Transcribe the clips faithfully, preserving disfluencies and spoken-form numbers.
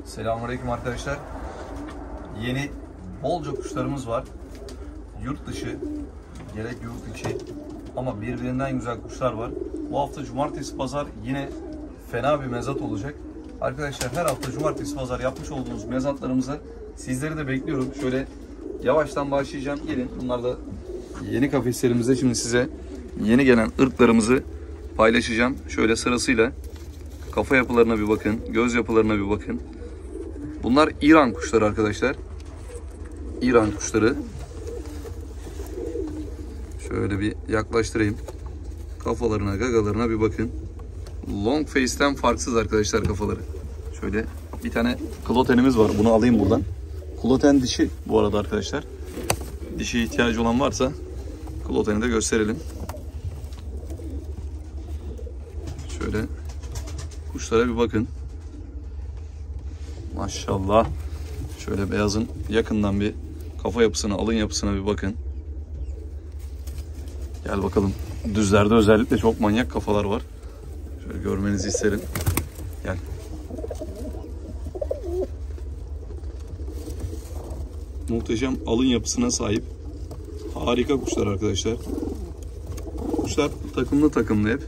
Selamünaleyküm arkadaşlar. Yeni bolca kuşlarımız var. Yurt dışı, gerek yurt içi ama birbirinden güzel kuşlar var. Bu hafta cumartesi pazar yine fena bir mezat olacak. Arkadaşlar her hafta cumartesi pazar yapmış olduğumuz mezatlarımıza sizleri de bekliyorum. Şöyle yavaştan başlayacağım. Gelin, bunlar da yeni kafeslerimizde. Şimdi size yeni gelen ırklarımızı paylaşacağım. Şöyle sırasıyla kafa yapılarına bir bakın, göz yapılarına bir bakın. Bunlar İran kuşları arkadaşlar. İran kuşları. Şöyle bir yaklaştırayım. Kafalarına, gagalarına bir bakın. Long face'ten farksız arkadaşlar kafaları. Şöyle bir tane klotenimiz var. Bunu alayım buradan. Kloten dişi bu arada arkadaşlar. Dişi ihtiyacı olan varsa kloteni de gösterelim. Şöyle kuşlara bir bakın. Maşallah. Şöyle beyazın yakından bir kafa yapısına, alın yapısına bir bakın. Gel bakalım. Düzlerde özellikle çok manyak kafalar var. Şöyle görmenizi isterim. Gel. Muhteşem alın yapısına sahip. Harika kuşlar arkadaşlar. Kuşlar takımlı takımlı hep.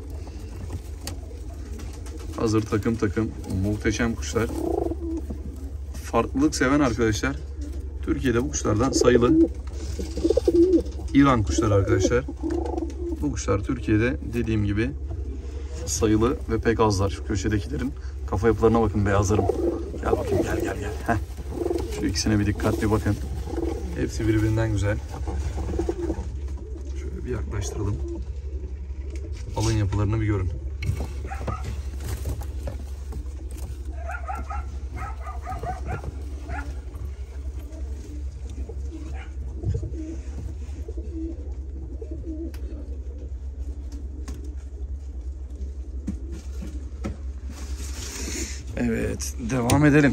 Hazır takım takım. Muhteşem kuşlar. Farklılık seven arkadaşlar. Türkiye'de bu kuşlardan sayılı. İran kuşları arkadaşlar. Bu kuşlar Türkiye'de dediğim gibi sayılı ve pek azlar. Şu köşedekilerin kafa yapılarına bakın, beyazlarım. Gel bakayım, gel gel gel. Heh. Şu ikisine bir dikkatli bakın. Hepsi birbirinden güzel. Şöyle bir yaklaştıralım. Alın yapılarını bir görün. Evet, devam edelim.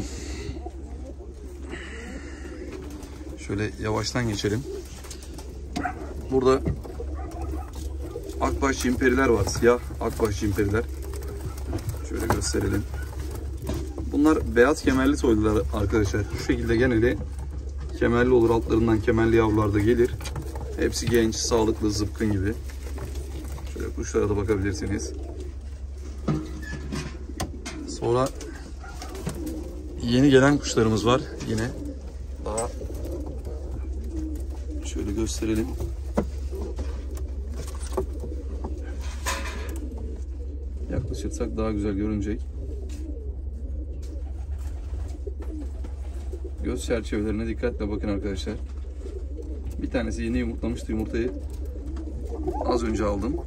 Şöyle yavaştan geçelim. Burada akbaş cimperiler var. Siyah akbaş cimperiler. Şöyle gösterelim. Bunlar beyaz kemerli soylular arkadaşlar. Şu şekilde geneli kemerli olur. Altlarından kemerli yavrular da gelir. Hepsi genç, sağlıklı, zıpkın gibi. Şöyle kuşlara da bakabilirsiniz. Sonra yeni gelen kuşlarımız var. Yine daha şöyle gösterelim. Yaklaşırsak daha güzel görünecek. Göz çerçevelerine dikkatle bakın arkadaşlar. Bir tanesi yeni yumurtlamıştı. Yumurtayı az önce aldım.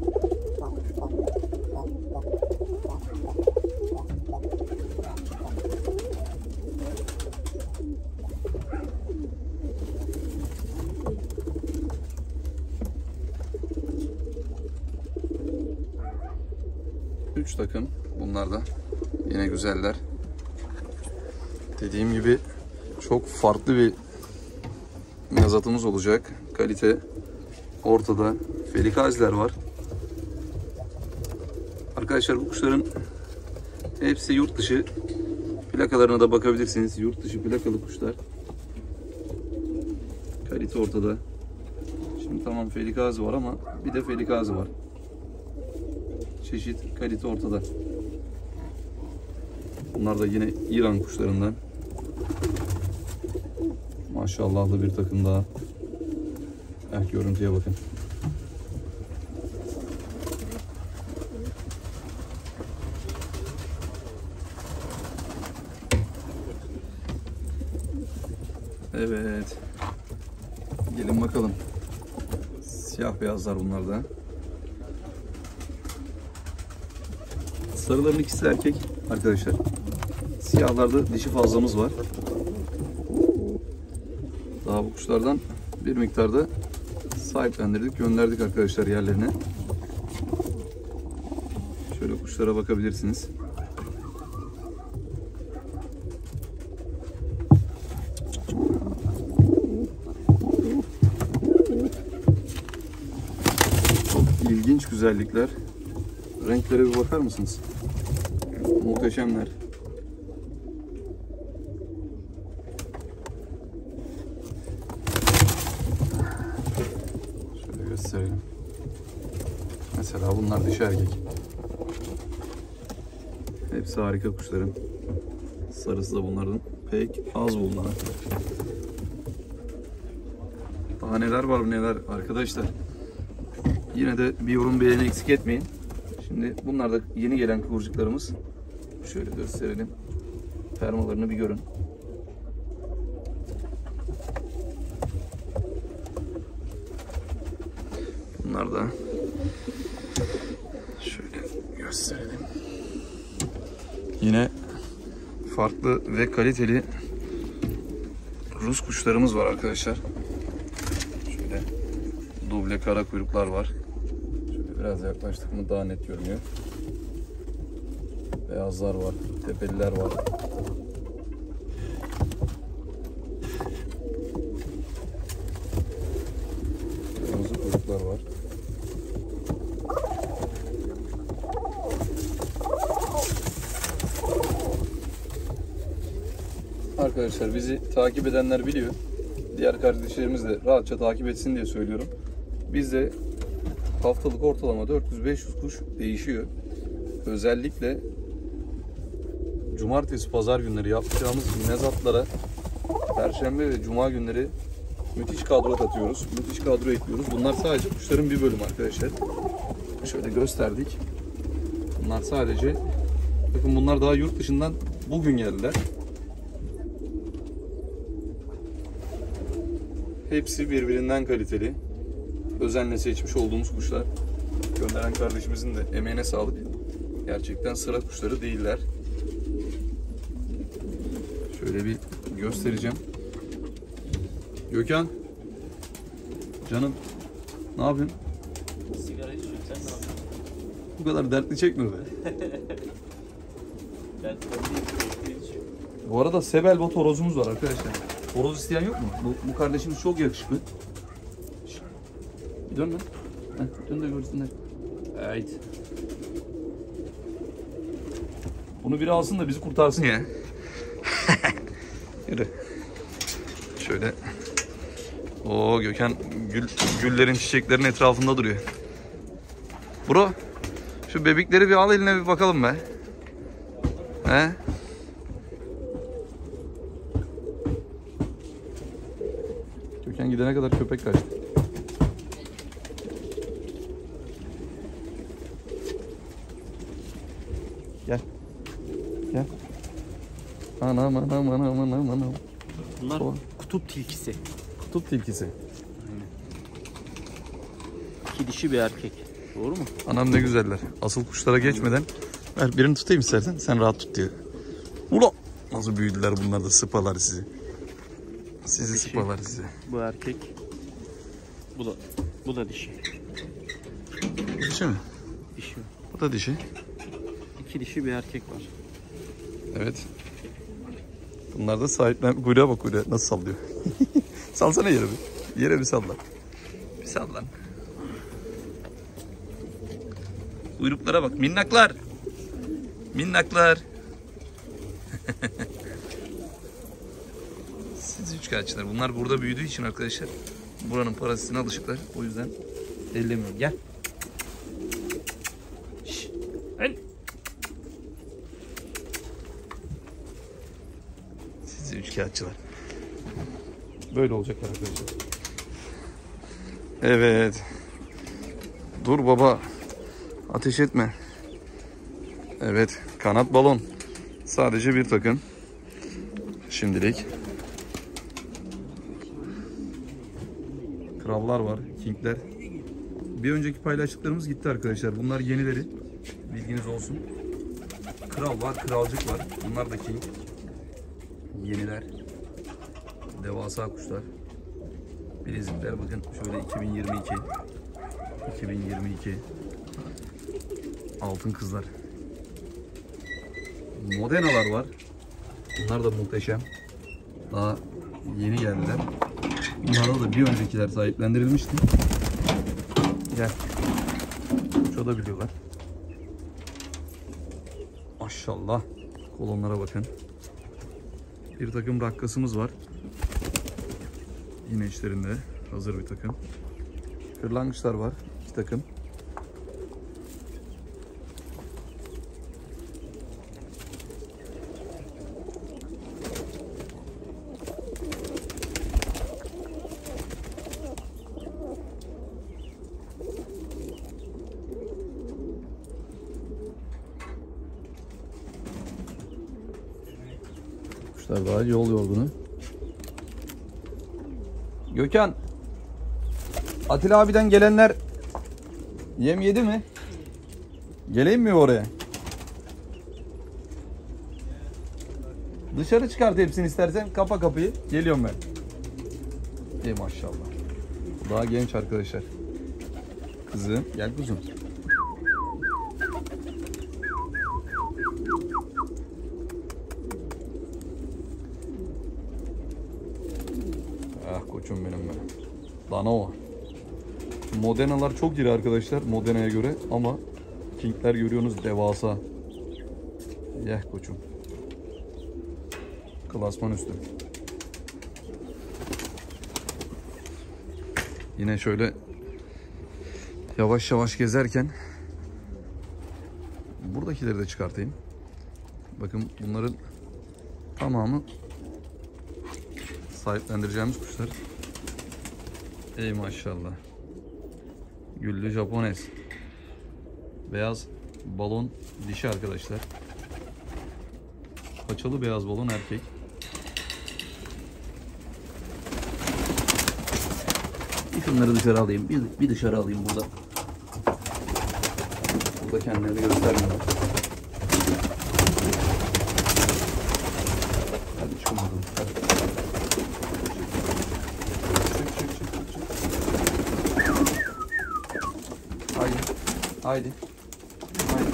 Üç takım. Bunlar da yine güzeller. Dediğim gibi çok farklı bir mezatımız olacak. Kalite ortada. Felikaziler var. Arkadaşlar bu kuşların hepsi yurt dışı. Plakalarına da bakabilirsiniz. Yurt dışı plakalı kuşlar. Kalite ortada. Şimdi tamam, felikazi var ama bir de felikazi var. Çeşit, kalite ortada. Bunlar da yine İran kuşlarından. Maşallahlı bir takım daha. Eh, görüntüye bakın. Evet. Gelin bakalım. Siyah beyazlar bunlar da. Sarıların ikisi erkek arkadaşlar. Siyahlarda dişi fazlamız var. Daha bu kuşlardan bir miktarda sahiplendirdik, gönderdik arkadaşlar yerlerine. Şöyle kuşlara bakabilirsiniz. Çok ilginç güzellikler. Renklere bir bakar mısınız? Muhteşemler. gösterelim. Mesela bunlar dişi erkek. Hepsi harika kuşların. Sarısı da bunların pek az bulunan. Daha neler var neler arkadaşlar. Yine de bir yorum beğeni eksik etmeyin. Şimdi bunlar da yeni gelen kıvırcıklarımız. Şöyle gösterelim. Fermalarını bir görün. Bunlar da şöyle gösterelim. Yine farklı ve kaliteli Rus kuşlarımız var arkadaşlar. Şöyle duble kara kuyruklar var. Şöyle biraz yaklaştık mı daha net görünüyor. Beyazlar var, tepeliler var. Kırmızı kuyruklar var. Arkadaşlar bizi takip edenler biliyor. Diğer kardeşlerimiz de rahatça takip etsin diye söylüyorum. Bizde haftalık ortalama dört yüz beş yüz kuş değişiyor. Özellikle cumartesi pazar günleri yapacağımız mezatlara perşembe ve cuma günleri müthiş kadro katıyoruz. Müthiş kadro ekliyoruz. Bunlar sadece kuşların bir bölümü arkadaşlar. Şöyle gösterdik. Bunlar sadece, bakın bunlar daha yurt dışından bugün geldiler. Hepsi birbirinden kaliteli. Özenle seçmiş olduğumuz kuşlar. Gönderen kardeşimizin de emeğine sağlık. Gerçekten sıra kuşları değiller. Şöyle bir göstereceğim. Gökhan. Canım. Ne yapıyorsun? Sigara içiyorum. Sen ne yapıyorsun? Bu kadar dertli çekme be. Dertli değil, içiyorum. Bu arada Sebel bot horozumuz var arkadaşlar. Horoz isteyen yok mu? Bu, bu kardeşimiz çok yakışıklı. Şişt. Bir dön lan. Heh, dön de görsünler. Evet. Bunu biri alsın da bizi kurtarsın ya. Yürü. Şöyle. Oo, Gökhan gül, güllerin, çiçeklerin etrafında duruyor. Bro, şu bebekleri bir al eline bir bakalım be. He? Gökhan gidene kadar köpek kaçtı. Gel. Gel. Anam anam anam anam anam. Bunlar O. kutup tilkisi. Kutup tilkisi. Aynen. İki dişi bir erkek. Doğru mu? Anam ne güzeller. Asıl kuşlara geçmeden ver birini tutayım istersen. Sen rahat tut diyor. Ula! Nasıl büyüdüler bunlar da, sıpalar sizi. Sizi Dişi. sıpalar sizi. Bu erkek. Bu da bu da dişi. Dişi mi? Dişi. Bu da dişi. İki dişi bir erkek var. Evet. Bunlar da sahiplen. Kuyruğa bak, kuyruğa nasıl sallıyor. Salsana yere bir. Yere bir salla. Bir sallan. Kuyruklara bak. Minnaklar. Minnaklar. Siz üçkağıtçılar. Bunlar burada büyüdüğü için arkadaşlar buranın parasına alışıklar. O yüzden ellemiyorum. Gel. Şşş. Gel. Siz üçkağıtçılar. Böyle olacaklar arkadaşlar. Evet. Dur baba. Ateş etme. Evet. Kanat balon. Sadece bir takım. Şimdilik. Krallar var. Kingler. Bir önceki paylaştıklarımız gitti arkadaşlar. Bunlar yenileri. Bilginiz olsun. Kral var. Kralcık var. Bunlar da king. Yeniler. Devasa kuşlar. Bilezikler bakın şöyle iki bin yirmi iki. iki bin yirmi iki. Altın kızlar. Modenalar var. Bunlar da muhteşem. Daha yeni geldiler. Bunlarda da bir öncekiler sahiplendirilmişti. Gel. Uçabiliyorlar. Maşallah. Kolonlara bakın. Bir takım rakkasımız var. Yine içlerinde hazır bir takım. Kırlangıçlar var. iki takım. Kuşlar daha yol yorgunu. Gökhan, Atilla abiden gelenler yem yedi mi? Geleyim mi oraya? Dışarı çıkart hepsini istersen. Kapa kapıyı. Geliyorum ben. Ey maşallah. Daha genç arkadaşlar. Kızım gel kuzum. Ah koçum benim ben. Dana o. Modenalar çok iri arkadaşlar Modena'ya göre ama King'ler görüyorsunuz devasa. Yeh koçum. Klasman üstü. Yine şöyle yavaş yavaş gezerken buradakileri de çıkartayım. Bakın bunların tamamı sahiplendireceğimiz kuşlar. Ey maşallah. Güllü Japones. Beyaz balon dişi arkadaşlar. Paçalı beyaz balon erkek. Bir şunları dışarı alayım. Bir, bir dışarı alayım burada. Burada kendilerini göstermiyor. Hadi çıkın bakalım. Hadi. Çık çık çık çık. Haydi. Haydi. Haydi.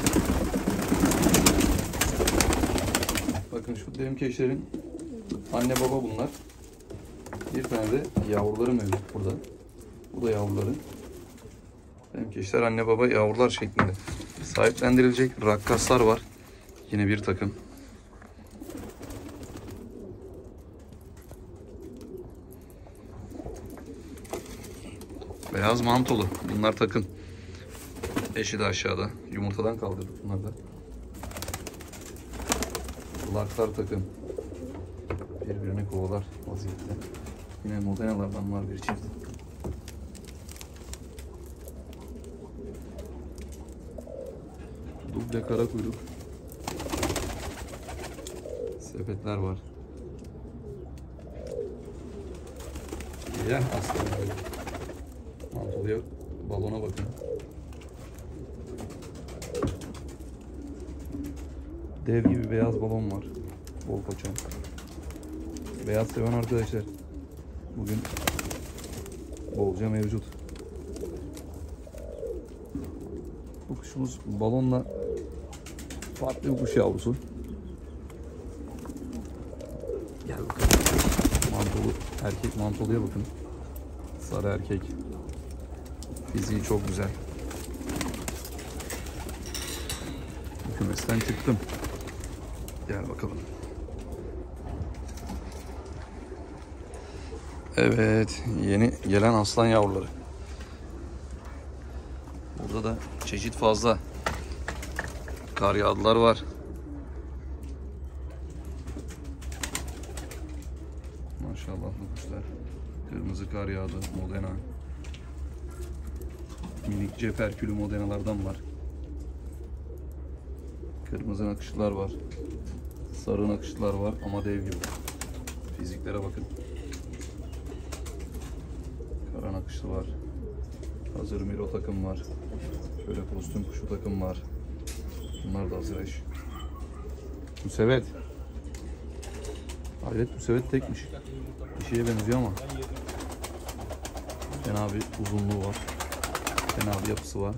Bakın şu demkeşlerin anne baba bunlar. Bir tane de yavruları mevcut burada. Bu da yavruları. Demkeşler anne baba yavrular şeklinde. Sahiplendirilecek rakkaslar var. Yine bir takım. Beyaz mantolu. Bunlar takım. Eşi de aşağıda. Yumurtadan kaldırdık bunlar da. Laklar takım. Birbirini kovalar vaziyette. Yine modenalardan var bir çift. Duble kara kuyruk. Sepetler var. Ya aslında böyle. Mantoluya, balona bakın. Dev gibi beyaz balon var. Bol paça. Beyaz seven arkadaşlar. Bugün bolca mevcut. Bu kuşumuz balonla farklı bir kuş yavrusu. Gel bakalım. Mantolu, erkek mantoluya bakın. Sarı erkek. Fiziği çok güzel. Kümesten çıktım. Gel bakalım. Evet, yeni gelen aslan yavruları. Burada da çeşit fazla. Kar yağdılar var. Maşallah bu kuşlar. Kırmızı kar yağdı, Modena. Minik ceperkülü Modenalardan var. Kırmızı nakışlılar var. Sarı nakışlılar var ama dev gibi. Fiziklere bakın. Kara nakışlı var. Hazır Miro takım var. Şöyle kostüm kuşu takım var. Bunlar da hazır eş. Müsevet. Hayret müsevet tekmiş. Bir şeye benziyor ama. Fena bir uzunluğu var. Fena bir yapısı var.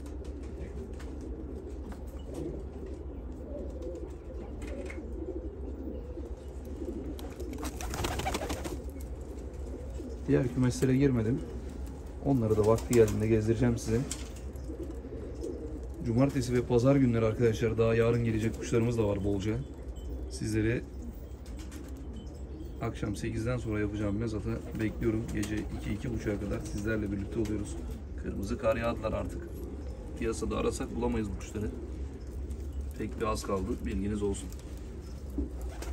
Diğer kümeslere girmedim. Onları da vakti geldiğinde gezdireceğim size. Cumartesi ve pazar günleri arkadaşlar daha yarın gelecek kuşlarımız da var bolca. Sizleri akşam sekizden sonra yapacağım mezata bekliyorum. Gece iki iki buçuğa kadar sizlerle birlikte oluyoruz. Kırmızı kar yağdılar artık. Piyasada arasak bulamayız bu kuşları. Pek bir az kaldı. Bilginiz olsun.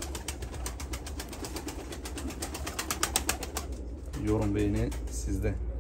Yorum beğeni sizde.